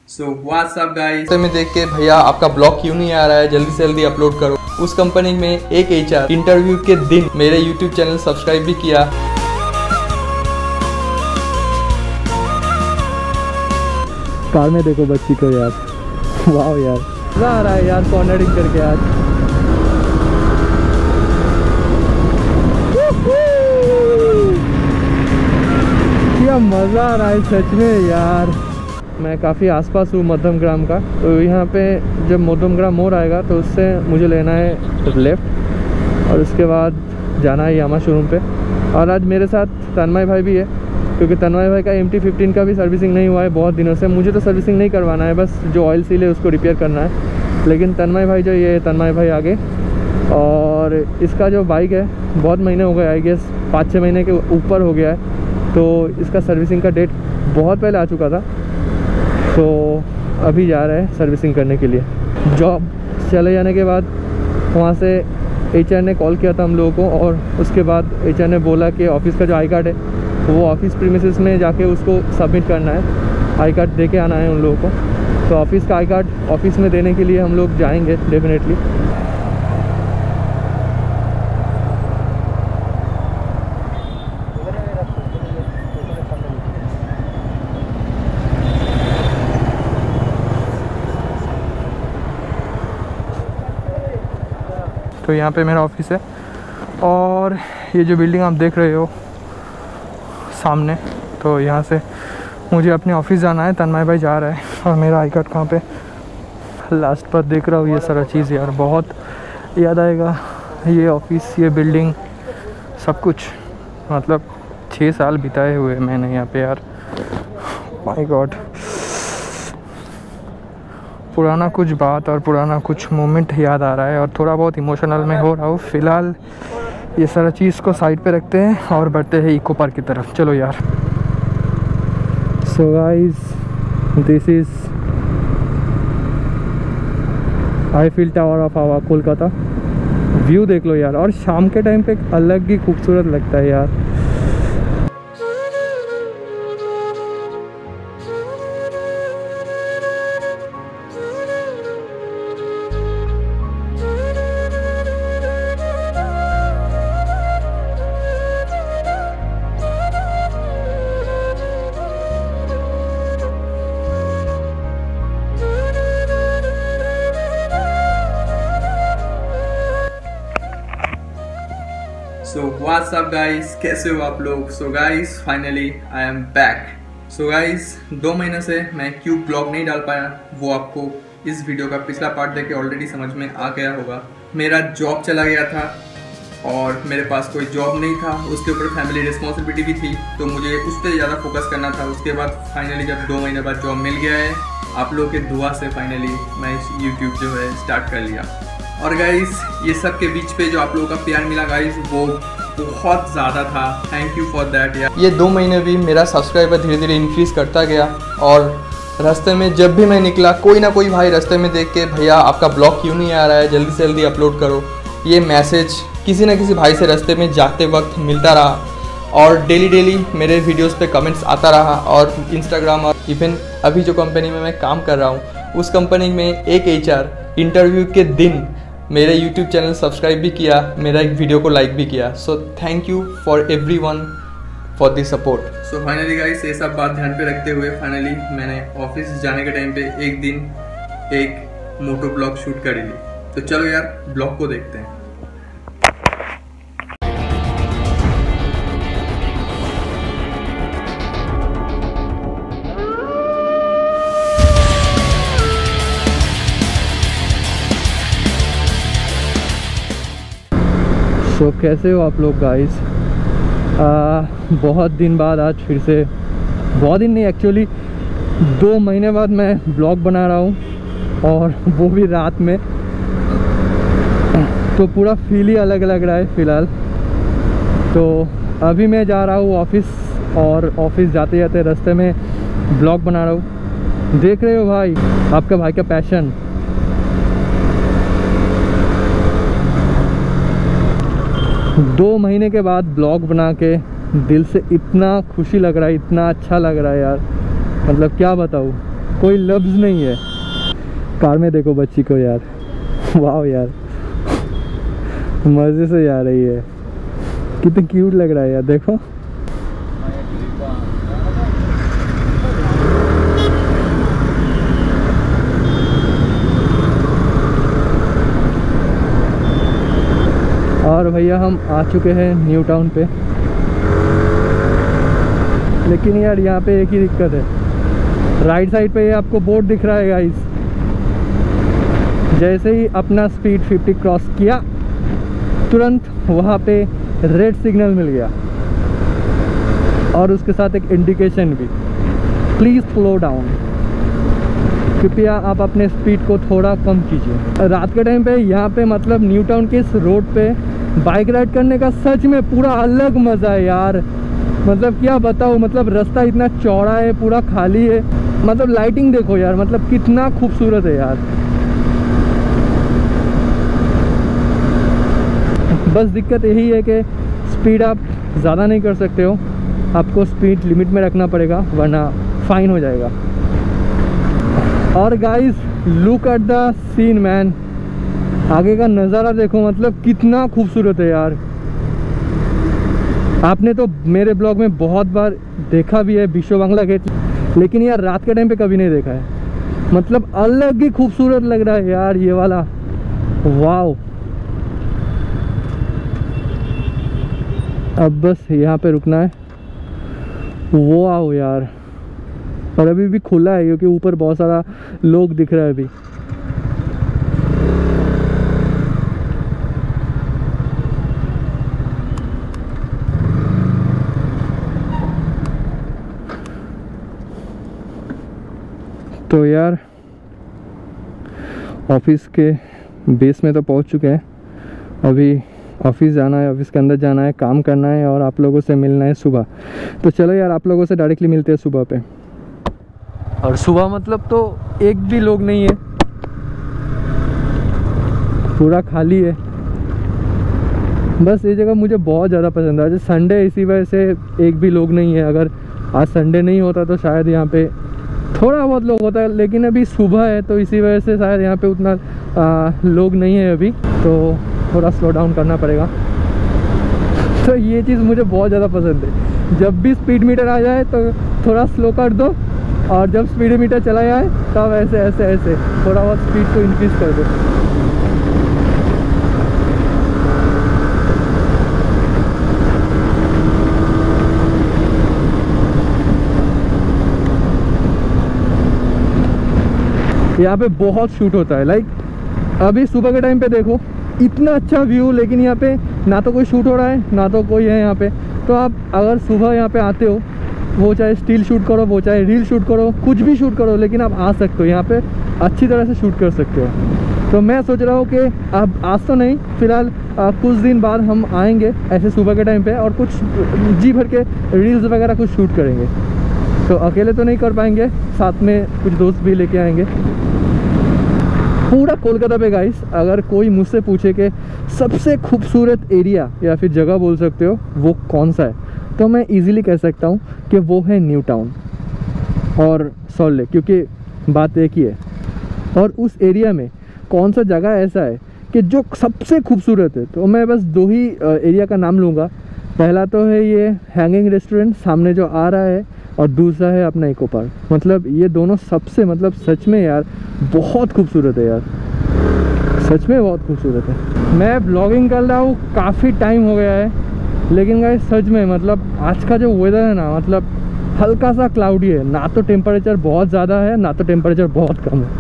So what's up guys. में देख के भैया आपका ब्लॉग क्यों नहीं आ रहा है, जल्दी से जल्दी अपलोड करो। उस कंपनी में एक HR इंटरव्यू के दिन मेरे YouTube चैनल सब्सक्राइब भी किया। कार में देखो बच्ची को यार, वाह यार मजा आ रहा है यार कॉर्नरिंग करके आज। क्या मज़ा आ रहा है सच में यार। मैं काफ़ी आसपास हूँ मध्यम ग्राम का, तो यहाँ पे जब मध्यम ग्राम मोड़ आएगा तो उससे मुझे लेना है लेफ़्ट और उसके बाद जाना है यामा शोरूम पे। और आज मेरे साथ तन्मय भाई भी है, क्योंकि तन्मय भाई का MT-15 का भी सर्विसिंग नहीं हुआ है बहुत दिनों से। मुझे तो सर्विसिंग नहीं करवाना है, बस जो ऑयल सील है उसको रिपेयर करना है। लेकिन तन्मय भाई जो ये तन्मय भाई आगे, और इसका जो बाइक है बहुत महीने हो गए, आई गेस 5-6 महीने के ऊपर हो गया है। तो इसका सर्विसिंग का डेट बहुत पहले आ चुका था, तो अभी जा रहे हैं सर्विसिंग करने के लिए। जॉब चले जाने के बाद वहाँ से HR ने कॉल किया था हम लोगों को, और उसके बाद HR ने बोला कि ऑफ़िस का जो आई कार्ड है वो ऑफिस प्रीमिसेस में जाके उसको सबमिट करना है, आई कार्ड दे के आना है उन लोगों को। तो ऑफिस का आई कार्ड ऑफिस में देने के लिए हम लोग जाएंगे डेफिनेटली। तो यहाँ पे मेरा ऑफिस है, और ये जो बिल्डिंग आप देख रहे हो सामने, तो यहाँ से मुझे अपने ऑफिस जाना है। तन्मय भाई जा रहा है, और मेरा आई कार्ड कहाँ पे लास्ट पर देख रहा हूँ। ये सारा चीज़ यार बहुत याद आएगा, ये ऑफिस, ये बिल्डिंग, सब कुछ। मतलब 6 साल बिताए हुए मैंने यहाँ पे यार। माय गॉड, पुराना कुछ बात और पुराना कुछ मोमेंट याद आ रहा है, और थोड़ा बहुत इमोशनल में हो रहा हूँ फ़िलहाल। ये सारा चीज़ को साइड पे रखते हैं और बढ़ते हैं इको पार्क की तरफ। चलो यार। So guys, this is Eiffel tower of आवा कोलकाता। व्यू देख लो यार, और शाम के टाइम पे एक अलग ही खूबसूरत लगता है यार। सो व्हाट्स अप गाइस, कैसे हो आप लोग। So guys finally I am back. So guys 2 महीने से मैं क्यों ब्लॉग नहीं डाल पाया, वो आपको इस वीडियो का पिछला पार्ट देख के ऑलरेडी समझ में आ गया होगा। मेरा जॉब चला गया था, और मेरे पास कोई जॉब नहीं था, उसके ऊपर फैमिली रिस्पॉन्सिबिलिटी भी थी, तो मुझे उस पर ज़्यादा फोकस करना था। उसके बाद फाइनली जब 2 महीने बाद जॉब मिल गया है, आप लोगों के दुआ से फाइनली मैं यूट्यूब जो है स्टार्ट कर लिया। और गाइस ये सब के बीच पे जो आप लोगों का प्यार मिला गाइस, वो बहुत ज़्यादा था। थैंक यू फॉर दैट यार। ये 2 महीने भी मेरा सब्सक्राइबर धीरे धीरे इंक्रीज़ करता गया, और रास्ते में जब भी मैं निकला, कोई ना कोई भाई रास्ते में देख के भैया आपका ब्लॉग क्यों नहीं आ रहा है, जल्दी से जल्दी अपलोड करो। ये मैसेज किसी ना किसी भाई से रास्ते में जाते वक्त मिलता रहा, और डेली मेरे वीडियोस पे कमेंट्स आता रहा। और इंस्टाग्राम, और इवन अभी जो कंपनी में मैं काम कर रहा हूँ, उस कंपनी में एक HR इंटरव्यू के दिन मेरे YouTube चैनल सब्सक्राइब भी किया, मेरा एक वीडियो को लाइक भी किया। So thank you for everyone for the support. So finally guys ये सब बात ध्यान पे रखते हुए फाइनली मैंने ऑफिस जाने के टाइम पे एक दिन एक मोटो ब्लॉग शूट कर ली। तो चलो यार ब्लॉग को देखते हैं। तो कैसे हो आप लोग गाइस। बहुत दिन बाद आज फिर से, बहुत दिन नहीं एक्चुअली 2 महीने बाद मैं ब्लॉग बना रहा हूँ, और वो भी रात में। तो पूरा फील ही अलग लग रहा है फ़िलहाल। तो अभी मैं जा रहा हूँ ऑफिस, और ऑफिस जाते जाते रास्ते में ब्लॉग बना रहा हूँ। देख रहे हो भाई, आपका भाई का पैशन। 2 महीने के बाद ब्लॉग बना के दिल से इतना खुशी लग रहा है, इतना अच्छा लग रहा है यार, मतलब क्या बताऊँ। कोई लफ्ज़ नहीं है। कार में देखो बच्ची को यार, वाह यार मज़े से जा रही है, कितनी क्यूट लग रहा है यार, देखो। और भैया हम आ चुके हैं न्यू टाउन पे, लेकिन यार यहाँ पे एक ही दिक्कत है, राइट साइड पे ये आपको बोर्ड दिख रहा है गाइस, जैसे ही अपना स्पीड 50 क्रॉस किया तुरंत वहाँ पे रेड सिग्नल मिल गया और उसके साथ एक इंडिकेशन भी, प्लीज़ स्लो डाउन, कृपया आप अपने स्पीड को थोड़ा कम कीजिए। रात के टाइम पे यहाँ पे मतलब न्यू टाउन के इस रोड पे बाइक राइड करने का सच में पूरा अलग मज़ा है यार। मतलब क्या बताऊँ, मतलब रास्ता इतना चौड़ा है, पूरा खाली है, मतलब लाइटिंग देखो यार, मतलब कितना खूबसूरत है यार। बस दिक्कत यही है कि स्पीड आप ज़्यादा नहीं कर सकते हो, आपको स्पीड लिमिट में रखना पड़ेगा वरना फाइन हो जाएगा। और guys look at the scene man, आगे का नज़ारा देखो, मतलब कितना खूबसूरत है यार। आपने तो मेरे ब्लॉग में बहुत बार देखा भी है विश्व बांग्ला गेट, लेकिन यार रात के टाइम पे कभी नहीं देखा है, मतलब अलग ही खूबसूरत लग रहा है यार ये वाला, वाव। अब बस यहाँ पे रुकना है, वो आओ यार, और अभी भी खुला है क्योंकि ऊपर बहुत सारा लोग दिख रहा है अभी। तो यार ऑफिस के बेस में तो पहुंच चुके हैं, अभी ऑफिस जाना है, ऑफिस के अंदर जाना है, काम करना है और आप लोगों से मिलना है सुबह। तो चलो यार आप लोगों से डायरेक्टली मिलते हैं सुबह पे। और सुबह मतलब तो एक भी लोग नहीं है, पूरा खाली है। बस ये जगह मुझे बहुत ज़्यादा पसंद है, आज संडे इसी वजह से एक भी लोग नहीं है। अगर आज संडे नहीं होता तो शायद यहाँ पे थोड़ा बहुत लोग होता है, लेकिन अभी सुबह है तो इसी वजह से शायद यहाँ पे उतना लोग नहीं है अभी, तो थोड़ा स्लो डाउन करना पड़ेगा। तो ये चीज़ मुझे बहुत ज़्यादा पसंद है, जब भी स्पीड मीटर आ जाए तो थोड़ा स्लो कर दो, और जब स्पीड मीटर चला जाए तब ऐसे ऐसे ऐसे थोड़ा बहुत स्पीड को इंक्रीज़ कर दो। यहाँ पे बहुत शूट होता है, लाइक अभी सुबह के टाइम पे देखो इतना अच्छा व्यू, लेकिन यहाँ पे ना तो कोई शूट हो रहा है ना तो कोई है यहाँ पे। तो आप अगर सुबह यहाँ पे आते हो, वो चाहे स्टिल शूट करो, वो चाहे रील शूट करो, कुछ भी शूट करो, लेकिन आप आ सकते हो यहाँ पे, अच्छी तरह से शूट कर सकते हो। तो मैं सोच रहा हूँ कि अब आज तो नहीं, फ़िलहाल कुछ दिन बाद हम आएंगे ऐसे सुबह के टाइम पे और कुछ जी भर के रील्स वगैरह कुछ शूट करेंगे। तो अकेले तो नहीं कर पाएंगे, साथ में कुछ दोस्त भी लेके आएंगे। पूरा कोलकाता पे गाइस अगर कोई मुझसे पूछे कि सबसे खूबसूरत एरिया या फिर जगह बोल सकते हो वो कौन सा है, तो मैं इजीली कह सकता हूँ कि वो है न्यू टाउन और सॉल्ट लेक, क्योंकि बात एक ही है। और उस एरिया में कौन सा जगह ऐसा है कि जो सबसे खूबसूरत है, तो मैं बस दो ही एरिया का नाम लूँगा। पहला तो है ये हैंगिंग रेस्टोरेंट सामने जो आ रहा है, और दूसरा है अपना इको पार्क। मतलब ये दोनों सबसे, मतलब सच में यार बहुत खूबसूरत है यार, सच में बहुत खूबसूरत है। मैं ब्लॉगिंग कर रहा हूँ काफ़ी टाइम हो गया है, लेकिन गाइस सच में मतलब आज का जो वेदर है ना, मतलब हल्का सा क्लाउडी है, ना तो टेम्परेचर बहुत ज़्यादा है ना तो टेम्परेचर बहुत कम है,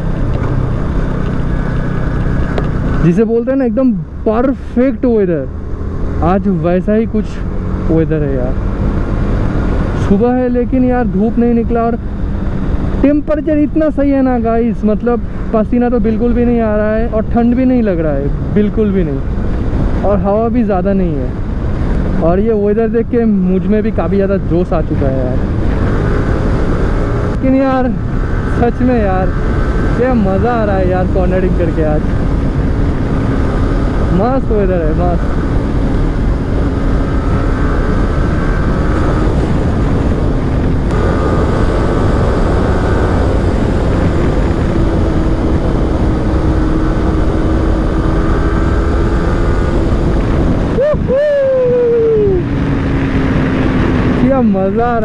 जिसे बोलते हैं ना एकदम परफेक्ट वेदर। आज वैसा ही कुछ वेदर है यार, सुबह है लेकिन यार धूप नहीं निकला और टेम्परेचर इतना सही है ना गाइस, मतलब पसीना तो बिल्कुल भी नहीं आ रहा है और ठंड भी नहीं लग रहा है बिल्कुल भी नहीं, और हवा भी ज़्यादा नहीं है। और ये वेदर देख के मुझ में भी काफ़ी ज़्यादा जोश आ चुका है यार। लेकिन यार सच में यार क्या मज़ा आ रहा है यार कॉर्नरिंग करके, आज मस्त वेदर है, मस्त।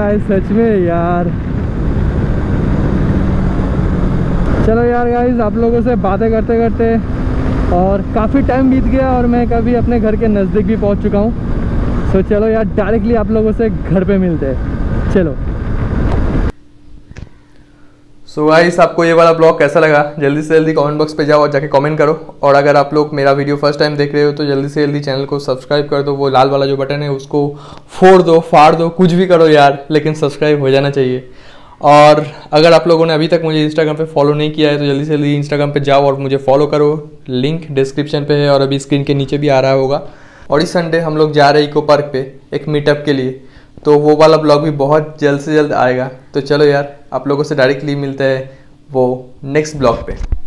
है सच में यार। चलो यार गाइस, आप लोगों से बातें करते करते और काफ़ी टाइम बीत गया और मैं कभी अपने घर के नज़दीक भी पहुंच चुका हूं। तो चलो यार डायरेक्टली आप लोगों से घर पे मिलते हैं। चलो। सो गाइस, आपको ये वाला ब्लॉग कैसा लगा जल्दी से जल्दी कमेंट बॉक्स पे जाओ और जाके कमेंट करो। और अगर आप लोग मेरा वीडियो फर्स्ट टाइम देख रहे हो तो जल्दी से जल्दी चैनल को सब्सक्राइब कर दो। वो लाल वाला जो बटन है उसको फोड़ दो, फाड़ दो, कुछ भी करो यार, लेकिन सब्सक्राइब हो जाना चाहिए। और अगर आप लोगों ने अभी तक मुझे इंस्टाग्राम पे फॉलो नहीं किया है तो जल्दी से जल्दी इंस्टाग्राम पे जाओ और मुझे फॉलो करो। लिंक डिस्क्रिप्शन पे है और अभी स्क्रीन के नीचे भी आ रहा होगा। और इस संडे हम लोग जा रहे हैं इको पार्क पे एक मीटअप के लिए, तो वो वाला ब्लॉग भी बहुत जल्द से जल्द आएगा। तो चलो यार, आप लोगों से डायरेक्टली मिलते हैं वो नेक्स्ट ब्लॉग पे।